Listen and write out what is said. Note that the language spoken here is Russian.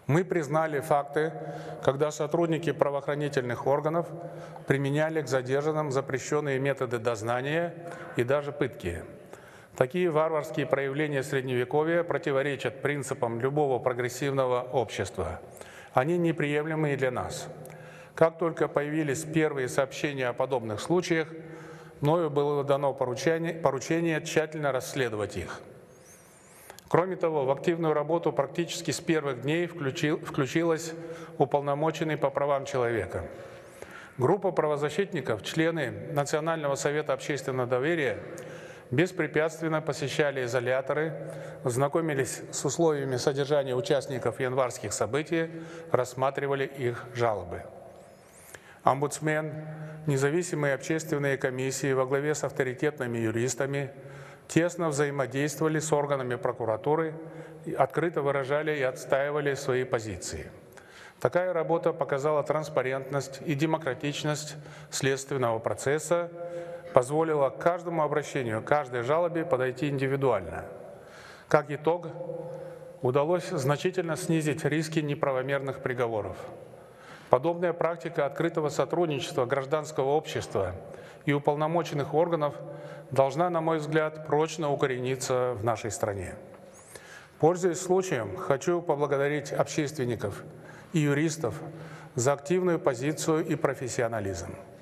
Мы признали факты, когда сотрудники правоохранительных органов применяли к задержанным запрещенные методы дознания и даже пытки. Такие варварские проявления Средневековья противоречат принципам любого прогрессивного общества. Они неприемлемы и для нас. Как только появились первые сообщения о подобных случаях, мною было дано поручение тщательно расследовать их. Кроме того, в активную работу практически с первых дней включилась уполномоченный по правам человека. Группа правозащитников, члены Национального совета общественного доверия, беспрепятственно посещали изоляторы, знакомились с условиями содержания участников январских событий, рассматривали их жалобы. Омбудсмен, независимые общественные комиссии во главе с авторитетными юристами тесно взаимодействовали с органами прокуратуры, открыто выражали и отстаивали свои позиции. Такая работа показала транспарентность и демократичность следственного процесса, позволила к каждому обращению, каждой жалобе подойти индивидуально. Как итог, удалось значительно снизить риски неправомерных приговоров. Подобная практика открытого сотрудничества гражданского общества и уполномоченных органов должна, на мой взгляд, прочно укорениться в нашей стране. Пользуясь случаем, хочу поблагодарить общественников и юристов за активную позицию и профессионализм.